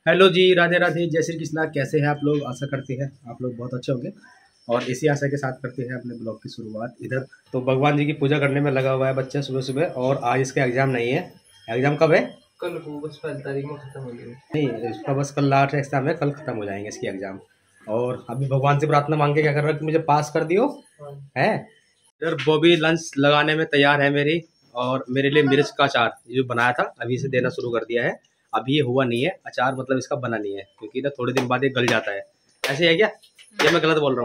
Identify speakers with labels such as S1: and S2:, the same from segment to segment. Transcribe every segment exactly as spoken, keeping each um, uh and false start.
S1: Hello जी, राधे राधे, जय श्री कृष्णा। कैसे हैं आप लोग? आशा करते हैं आप लोग बहुत अच्छे होंगे और इसी आशा के साथ करते हैं अपने ब्लॉग की शुरुआत। इधर तो भगवान जी की पूजा करने में लगा हुआ है बच्चा सुबह सुबह, और आज इसका एग्जाम नहीं है। एग्जाम कब है? कल को, बस पहली तारीख में खत्म हो जाएगा। नहीं, इसका बस कल लास्ट एग्जाम है, कल खत्म हो जाएंगे इसके एग्जाम। और अभी भगवान से प्रार्थना मांग के क्या कर रहा है कि मुझे पास कर दियो है। इधर बॉबी लंच लगाने में तैयार है मेरी, और मेरे लिए मिर्च का अचार जो बनाया था अभी से देना शुरू कर दिया है। अभी ये हुआ नहीं है अचार, मतलब इसका बना नहीं है, क्योंकि ना थोड़े दिन बाद ये गल जाता है। ऐसे है क्या? ये मैं गलत बोल रहा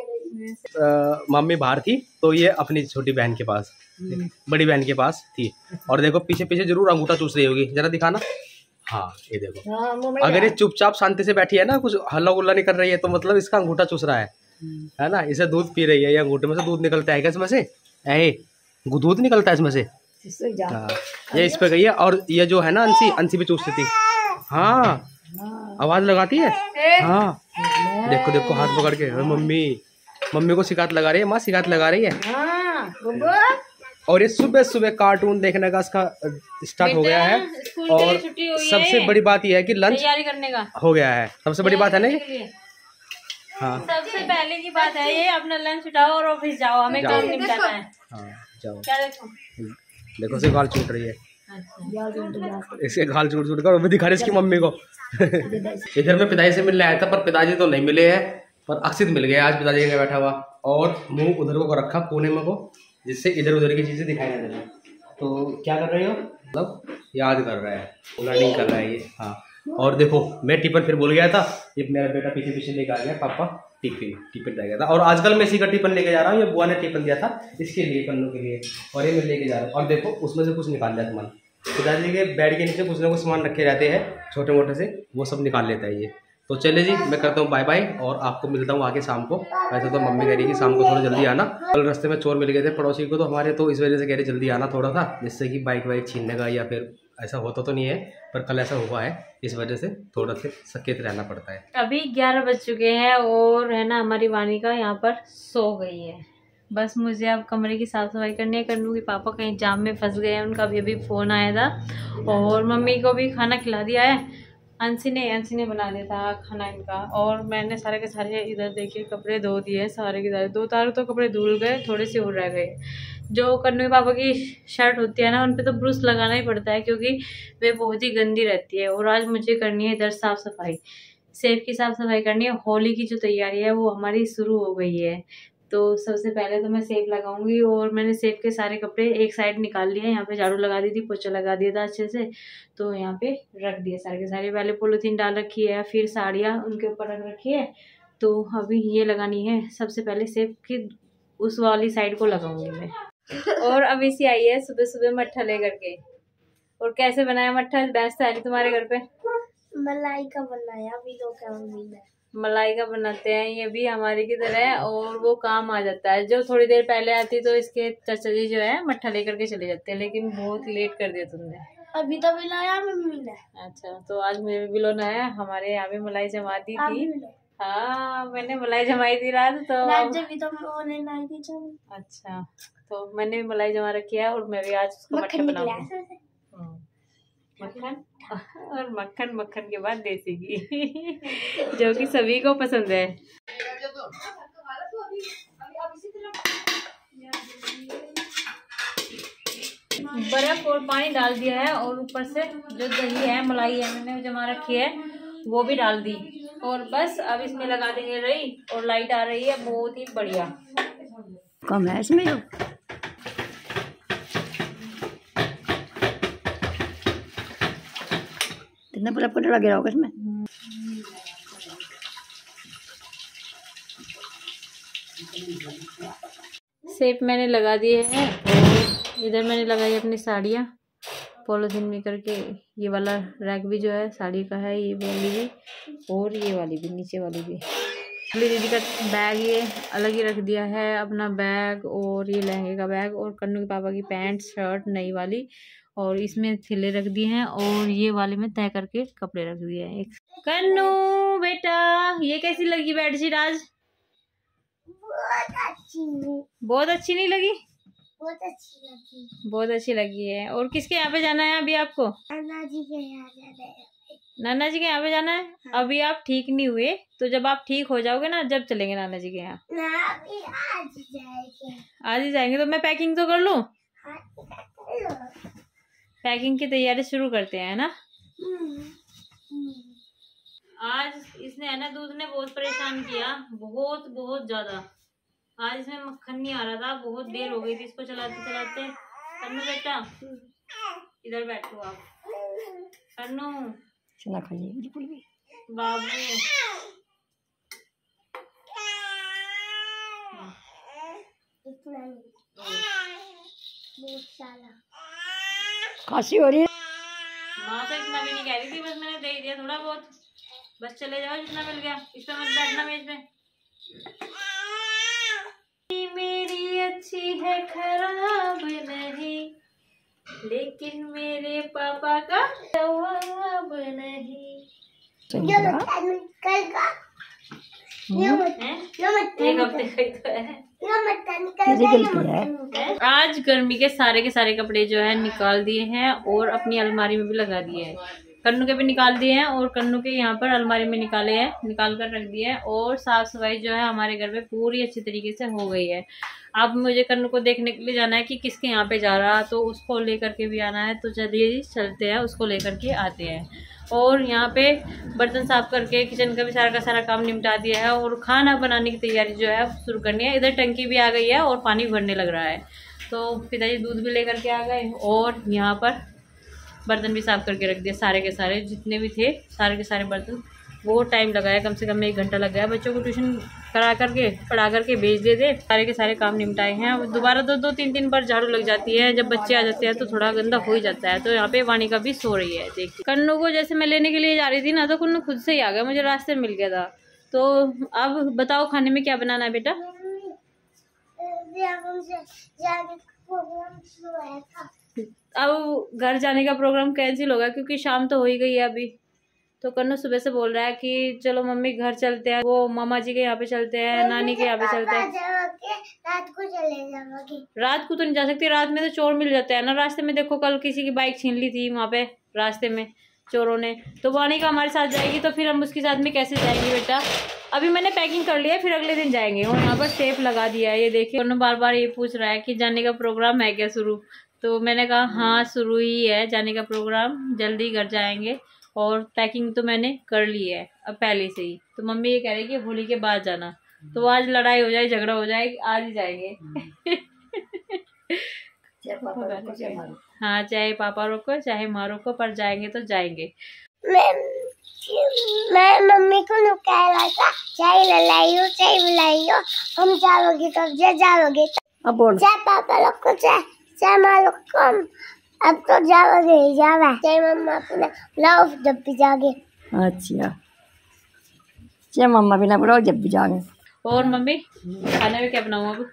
S1: हूँ? मम्मी बाहर थी तो ये अपनी छोटी बहन के पास, बड़ी बहन के पास थी। और देखो पीछे पीछे जरूर अंगूठा चूस रही होगी, जरा दिखाना। हाँ ये देखो, अगर ये चुपचाप शांति से बैठी है ना, कुछ हल्ला गुल्ला नहीं कर रही है, तो मतलब इसका अंगूठा चूस रहा है है ना। इसे दूध पी रही है, ये अंगूठे में से दूध निकलता है क्या इसमें से? ऐ दूध निकलता है इसमें से। हाँ, ये इस पे गई है। और ये जो है ना अंशी, अंशी भी चूसती थी। हाँ आवाज लगाती है। हाँ देखो देखो हाथ पकड़ के, मम्मी मम्मी को शिकायत लगा रही है, माँ शिकायत लगा रही है। और ये सुबह सुबह कार्टून देखने का इसका स्टार्ट हो गया है। और सबसे बड़ी बात यह है कि लंच
S2: तैयारी करने का
S1: हो गया है, सबसे बड़ी बात है ना ये। हाँ
S2: सबसे पहले की बात है ये, अपना लंच उठाओ और ऑफिस जाओ, हमें काम निपटाना है।
S1: हाँ जाओ।
S2: क्या देखो
S1: देखो से गाल छूट रही है।
S2: अच्छा।
S1: इसके गाल छूट छूट कर वो भी दिखा रही इसकी मम्मी को। इधर मैं पिताजी से मिलने आया था, पर पिताजी तो नहीं मिले हैं, पर अक्षित मिल गया आज पिताजी के बैठा हुआ। और मुंह उधर को रखा कोने में को, जिससे इधर उधर की चीजें दिखाई ना देना। तो क्या कर रहे हो? मतलब याद कर रहा है, लर्निंग कर रहा है ये। हाँ और देखो मैं टिफिन फिर भूल गया था, ये मेरा बेटा पीछे पीछे लेके आ गया, पापा टिफिन टिफिन रह गया था। और आजकल मैं इसी का टिफिन लेके जा रहा हूँ, ये बुआ ने टिफिन दिया था इसके लिए, कन्नू के लिए, और ये मैं लेके जा रहा हूँ। और देखो उसमें से कुछ निकाल लिया सामान, पिताजी के बेड के नीचे कुछ ना कुछ सामान रखे रहते हैं छोटे मोटे से, वो सब निकाल लेता है ये। तो चले जी, मैं करता हूँ बाय बाय, और आपको मिलता हूँ आगे शाम को। वैसे तो मम्मी कह रही कि शाम को थोड़ा जल्दी आना, कल रास्ते में चोर मिल गए थे पड़ोसी को तो हमारे, तो इस वजह से कह रही जल्दी आना थोड़ा सा, जिससे कि बाइक वाइक छीनने का या फिर ऐसा होता तो नहीं है, पर कल ऐसा हुआ है, इस वजह से थोड़ा सा सचेत रहना पड़ता है।
S2: अभी ग्यारह बज चुके हैं और है ना हमारी वानी का यहाँ पर सो गई है। बस मुझे अब कमरे की साफ सफाई करनी है। कन्नू के पापा कहीं जाम में फंस गए हैं, उनका भी अभी फोन आया था। और मम्मी को भी खाना खिला दिया है, अंशी ने अंशी ने बना दिया था खाना इनका। और मैंने सारे के सारे इधर देखिए कपड़े धो दिए, सारे के सारे दो तार तो कपड़े धुल गए, थोड़े से और रह गए। जो कन्नू के पापा की शर्ट होती है ना, उन पे तो ब्रूस लगाना ही पड़ता है, क्योंकि वे बहुत ही गंदी रहती है। और आज मुझे करनी है इधर साफ सफाई, सेफ की साफ सफाई करनी है। होली की जो तैयारी है वो हमारी शुरू हो गई है, तो सबसे पहले तो मैं सेफ लगाऊंगी। और मैंने सेफ के सारे कपड़े एक साइड निकाल लिए, यहाँ पे झाड़ू लगा दी थी, पोछा लगा दिया था अच्छे से, तो यहाँ पे रख दिए सारे के सारे। पहले पॉलीथीन डाल रखी है, फिर साड़ियाँ उनके ऊपर रख रखी है। तो अभी ये लगानी है सबसे पहले सेफ की उस वाली साइड को लगाऊंगी मैं। और अभी से आई है सुबह सुबह मट्ठा लेकर के। और कैसे बनाया मट्ठा भैंस तारी तुम्हारे घर पे?
S3: मलाई का बनाया, अभी तो क्या है
S2: मलाई का बनाते हैं, ये भी हमारी की तरह है। और वो काम आ जाता है, जो थोड़ी देर पहले आती तो इसके चाचा जी जो है मट्ठा लेकर के चले जाते हैं, लेकिन बहुत लेट कर दिया तुमने।
S3: अभी तो बिलाया मम्मी ने।
S2: अच्छा तो आज मुझे भी बिलोना है, हमारे यहाँ भी मलाई जमा दी थी। हाँ मैंने मलाई जमाई थी रात, तो
S3: जब भी तो मैं लाई थी जब।
S2: अच्छा तो मैंने भी मलाई जमा रखी है, और मैं भी आज उसको मट्ठा बनाऊंगी। मक्खन और मक्खन मक्खन के बाद देसी घी जो कि सभी को पसंद है। बर्फ और पानी डाल दिया है, और ऊपर से जो दही है मलाई है मैंने जमा रखी है वो भी डाल दी। और बस अब इसमें लगा देंगे रही, और लाइट आ रही है बहुत ही बढ़िया।
S4: कम है इसमें जो कितने बर्फ का डला गिरा होगा इसमें।
S2: सेफ मैंने लगा दिए हैं, और इधर मैंने लगाई अपनी साड़ियाँ पॉलीथीन में करके। ये वाला रैक भी जो है साड़ी का है, ये वाली भी, और ये वाली भी, नीचे वाली भी। दीदी का बैग ये अलग ही रख दिया है, अपना बैग, और ये लहंगे का बैग, और कन्नू के पापा की पैंट शर्ट नई वाली, और इसमें थैले रख दिए हैं। और ये वाले में तय करके कपड़े रख दिए हैं। एक कन्नू बेटा, ये कैसी लगी बेडशीट आज?
S3: बहुत अच्छी
S2: बहुत अच्छी नहीं लगी?
S3: बहुत अच्छी लगी।
S2: बहुत अच्छी लगी है। और किसके यहाँ पे जाना है अभी आपको?
S3: अन्ना जी के यहाँ जाना है।
S2: नाना जी के यहाँ पे जाना है। अभी आप ठीक नहीं हुए, तो जब आप ठीक हो जाओगे ना, जब चलेंगे नाना जी के यहाँ।
S3: आज जाएंगे।
S2: आज ही जाएंगे। तो मैं पैकिंग तो कर लूँ। पैकिंग की तैयारी शुरू करते हैं ना। आज इसने है ना, दूध ने बहुत परेशान किया, बहुत बहुत ज्यादा। आज इसमें मक्खन नहीं आ रहा था, बहुत देर हो गई थी इसको चलाते चलाते। कन्नू बेटा इधर बैठो आप। कन्नू
S4: चना खाइए बिल्कुल भी।
S2: बाबू
S4: खांसी हो रही है।
S2: माँ तो इतना भी नहीं कह रही थी, बस मैंने दे दिया थोड़ा बहुत। बस चले जाओ जितना मिल गया। इस पे मत बैठना मेज पे। मेरी अच्छी है खराब नहीं, लेकिन मेरे पापा का जवाब नहीं। एक हफ्ते का ही तो है। आज गर्मी के सारे के सारे कपड़े जो है निकाल दिए हैं और अपनी अलमारी में भी लगा दिए हैं। कन्नू के भी निकाल दिए हैं और कन्नू के यहाँ पर अलमारी में निकाले हैं, निकाल कर रख दिए हैं। और साफ सफाई जो है हमारे घर में पूरी अच्छी तरीके से हो गई है। अब मुझे कन्नू को देखने के लिए जाना है कि किसके यहाँ पे जा रहा, तो उसको लेकर के भी आना है। तो चलिए चलते हैं, उसको लेकर के आते हैं। और यहाँ पे बर्तन साफ करके किचन का भी सारा का सारा काम निपटा दिया है और खाना बनाने की तैयारी जो है शुरू करनी है। इधर टंकी भी आ गई है और पानी भरने लग रहा है। तो पिताजी दूध भी लेकर के आ गए और यहाँ पर बर्तन भी साफ करके रख दिए, सारे के सारे जितने भी थे, सारे के सारे बर्तन। बहुत टाइम लगाया, कम से कम एक घंटा लग गया। बच्चों को ट्यूशन करा करके पढ़ा करके भेज दे दे, सारे के सारे काम निपटाए हैं। दोबारा दो दो तीन तीन बार झाड़ू लग जाती है। जब बच्चे आ जाते हैं तो थोड़ा गंदा हो ही जाता है। तो यहाँ पे वानी का भी सो रही है। देखिए कन्नू को जैसे मैं लेने के लिए जा रही थी ना, तो कन्नू खुद से ही आ गया, मुझे रास्ते में मिल गया था। तो अब बताओ खाने में क्या बनाना है बेटा? अब घर जाने का प्रोग्राम कैंसिल होगा क्योंकि शाम तो हो ही गई है अभी। तो कन्नू सुबह से बोल रहा है कि चलो मम्मी घर चलते हैं, वो मामा जी के यहाँ पे चलते हैं, नानी के यहाँ पे चलते हैं।
S3: रात को चले जाओगे?
S2: रात को तो नहीं जा सकती, रात में तो चोर मिल जाते हैं ना रास्ते में। देखो कल किसी की बाइक छीन ली थी वहाँ पे रास्ते में चोरों ने। तो वानी का हमारे साथ जाएगी तो फिर हम उसके साथ में कैसे जाएंगे बेटा? अभी मैंने पैकिंग कर लिया है, फिर अगले दिन जाएंगे। और यहाँ पर टेप लगा दिया है, ये देखिए। कन्नू बार बार ये पूछ रहा है कि जाने का प्रोग्राम है क्या शुरू? तो मैंने कहा हाँ शुरू ही है जाने का प्रोग्राम, जल्दी घर जाएंगे। और पैकिंग तो मैंने कर ली है अब पहले से ही। तो मम्मी ये कह रही है कि होली के बाद जाना। तो आज लड़ाई हो जाए, झगड़ा हो जाए, आज ही जाएंगे। हाँ चाहे पापा रोको चाहे माँ रोको, पर जाएंगे तो जाएंगे।
S3: मैं मैं मम्मी को नु कह रहा था चाय लाइयो चाय लाइयो, हम जाओगे तो जा जाओगे।
S4: अब बोल
S3: चाय पापा लोग को चाय चाय माँ लोग को अब तो जाओगे ही जावा। चाय मम्मा अपना लाओ जब भी जागे।
S4: अच्छा चाहे मम्मा बिना बुलाओ जब भी जागे।
S2: और मम्मी खाने में क्या बनाऊँ अब?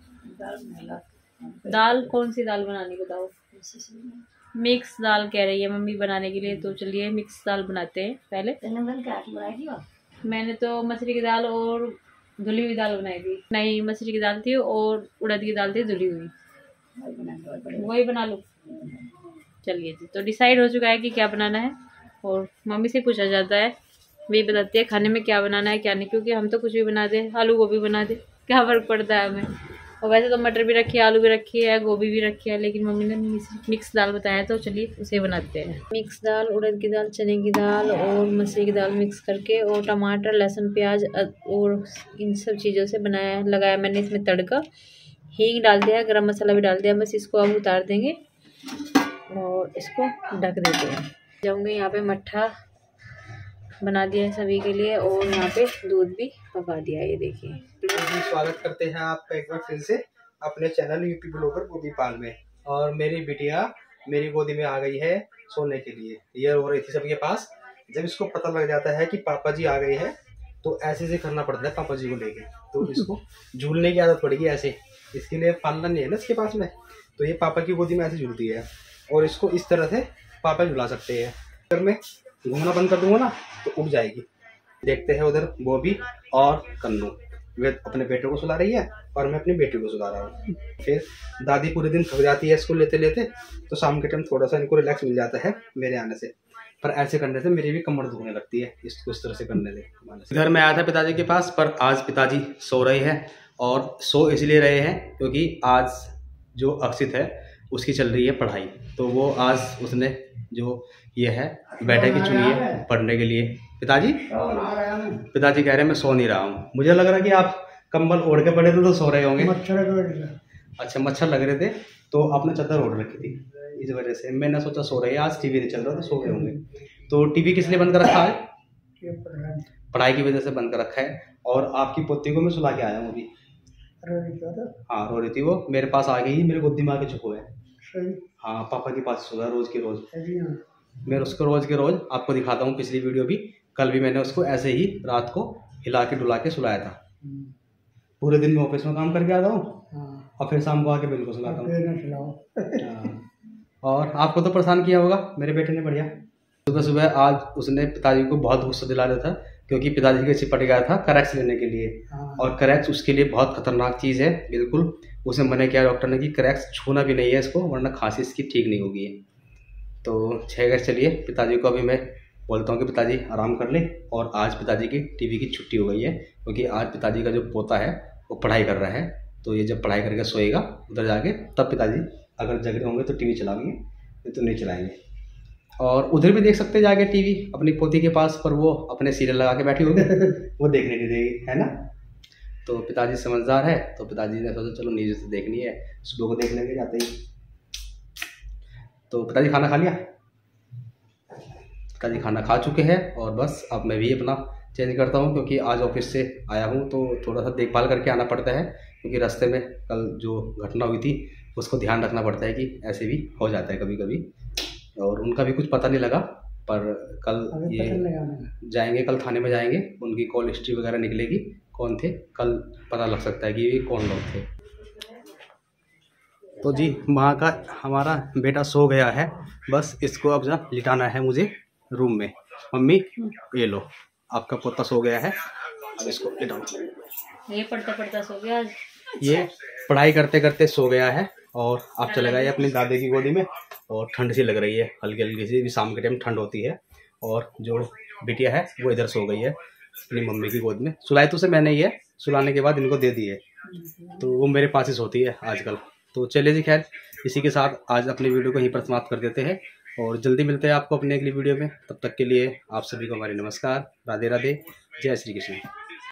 S2: दाल कौन सी दाल बनानी बताओ? मिक्स दाल कह रही है मम्मी बनाने के लिए। तो चलिए मिक्स दाल बनाते हैं पहले। मैंने तो मछली की दाल और धुली हुई दाल बनाई थी। नहीं मछली की दाल थी और उड़द की दाल थी धुली हुई, वही बना लो। चलिए जी, तो डिसाइड हो चुका है कि क्या बनाना है। और मम्मी से पूछा जाता है, वे बताती है खाने में क्या बनाना है क्या नहीं, क्योंकि हम तो कुछ भी बना दे, आलू गोभी बना दे, क्या फ़र्क पड़ता है हमें। और वैसे तो मटर भी रखी है, आलू भी रखी है, गोभी भी रखी है, लेकिन मम्मी ने मिक्स दाल बताया तो चलिए उसे बनाते हैं। मिक्स दाल, उड़द की दाल, चने की दाल और मछली की दाल मिक्स करके और टमाटर लहसुन प्याज और इन सब चीज़ों से बनाया लगाया मैंने इसमें तड़का। हींग डाल दिया, गरम मसाला भी डाल दिया। बस इसको अब उतार देंगे और इसको ढक देते हैं। जाऊँगी यहाँ पे मट्ठा बना दिया है सभी के लिए और यहाँ पे दूध भी पका दिया है, ये देखिए।
S1: स्वागत करते हैं आपका एक बार फिर से अपने चैनल यूपी ब्लॉगर गोदीपाल में। और मेरी बिटिया मेरी गोदी में आ गई है सोने के लिए। ये रो रही थी सबके पास। जब इसको पता लग जाता है कि पापा जी आ गए हैं तो ऐसे से करना पड़ता है पापा जी को लेके। तो इसको झूलने की आदत पड़ेगी ऐसे, इसके लिए पालना नहीं है ना इसके पास में, तो ये पापा की गोदी में ऐसे झूलती है। और इसको इस तरह से पापा झुला सकते हैं। अगर मैं घूमना बंद कर दूंगा ना तो उठ जाएगी। देखते हैं उधर बॉबी और कन्नू, वे अपने बेटे को सुला रही है और मैं अपनी बेटी को सुला रहा हूँ। फिर दादी पूरे दिन थक जाती है इसको लेते लेते, तो शाम के टाइम थोड़ा सा इनको रिलैक्स मिल जाता है मेरे आने से। पर ऐसे करने से मेरी भी कमर दुखने लगती है, इसको इस तरह से करने से। इधर मैं आया था पिताजी के पास, पर आज पिताजी सो रहे हैं, और सो इसलिए रहे हैं क्योंकि आज जो अक्षित है उसकी चल रही है पढ़ाई। तो वो आज उसने जो ये है बैठक की चुनी है पढ़ने के लिए। पिताजी पिताजी कह रहे हैं मैं सो नहीं रहा हूँ। मुझे लग रहा है कि आप कंबल ओढ़ के पड़े थे तो सो रहे होंगे। अच्छा, मच्छर लग रहे थे तो आपने चादर ओढ़ रखी थी, इस वजह से मैंने सोचा सो रहे हैं, आज टीवी नहीं चल रहा तो सो गए होंगे। तो टीवी किस लिए बंद कर रखा है? पढ़ाई की वजह से बंद कर रखा है। और आपकी पोती को मैं सुला के आया हूँ अभी। हाँ, रो रही थी वो, मेरे पास आ गई, मेरे गोदी में आके चुप हुआ है। हाँ, पापा के पास सोया रोज के रोज। मैं उसको रोज के रोज आपको दिखाता हूँ पिछली वीडियो भी। कल भी मैंने उसको ऐसे ही रात को हिला के डुला के सुलाया था। पूरे दिन में ऑफिस में काम करके आता हूँ और फिर शाम को आके बिल को सुलाता हूँ। और आपको तो परेशान किया होगा मेरे बेटे ने बढ़िया। सुबह सुबह आज उसने पिताजी को बहुत गुस्सा दिला रहा था क्योंकि पिताजी के चिपट गया था करेक्स लेने के लिए। और करेक्स उसके लिए बहुत खतरनाक चीज़ है, बिल्कुल उसे मना किया डॉक्टर ने कि करेक्स छूना भी नहीं है इसको, वरना खांसी इसकी ठीक नहीं होगी। तो छः घर चलिए, पिताजी को अभी मैं बोलता हूँ कि पिताजी आराम कर ले। और आज पिताजी की टीवी की छुट्टी हो गई है क्योंकि आज पिताजी का जो पोता है वो पढ़ाई कर रहा है। तो ये जब पढ़ाई करके सोएगा उधर जाके, तब पिताजी अगर जग रहे होंगे तो टीवी चलाएंगे, नहीं तो नहीं चलाएंगे। और उधर भी देख सकते हैं जाके टीवी अपनी पोती के पास, पर वो अपने सीरियल लगा के बैठी होगी वो देखने नहीं देगी, है ना। तो पिताजी समझदार है, तो पिताजी ने सोचा चलो न्यूज़ तो देखनी है, सुबह को देख लेंगे जाते ही। तो पिताजी खाना खा लिया? पिताजी खाना खा चुके हैं और बस अब मैं भी अपना चेंज करता हूँ क्योंकि आज ऑफिस से आया हूँ तो थोड़ा सा देखभाल करके आना पड़ता है क्योंकि रास्ते में कल जो घटना हुई थी उसको ध्यान रखना पड़ता है कि ऐसे भी हो जाता है कभी कभी। और उनका भी कुछ पता नहीं लगा, पर कल ये जाएंगे, कल थाने में जाएंगे, उनकी कॉल हिस्ट्री वगैरह निकलेगी, कौन थे, कल पता लग सकता है कि ये कौन लोग थे। तो जी माँ का हमारा बेटा सो गया है, बस इसको अब जा लिटाना है मुझे रूम में। मम्मी ये लो, आपका पोता सो गया है, अब इसको लिटाओ।
S2: ये पढ़ता पढ़ता सो गया आज।
S1: ये पढ़ाई करते करते सो गया है और आप चले गए अपनी दादी की गोदी में। और ठंड सी लग रही है, हल्की हल्की सी, भी शाम के टाइम ठंड होती है। और जो बिटिया है वो इधर सो गई है अपनी मम्मी की गोद में। सुलाई तो उसे मैंने ही है, सुलाने के बाद इनको दे दी है, तो वो मेरे पास ही सोती है आजकल। तो चलिए जी, खैर इसी के साथ आज अपनी वीडियो को यहीं पर समाप्त कर देते हैं और जल्दी मिलते हैं आपको अपने अगली वीडियो में। तब तक के लिए आप सभी को हमारी नमस्कार, राधे राधे, जय श्री कृष्ण।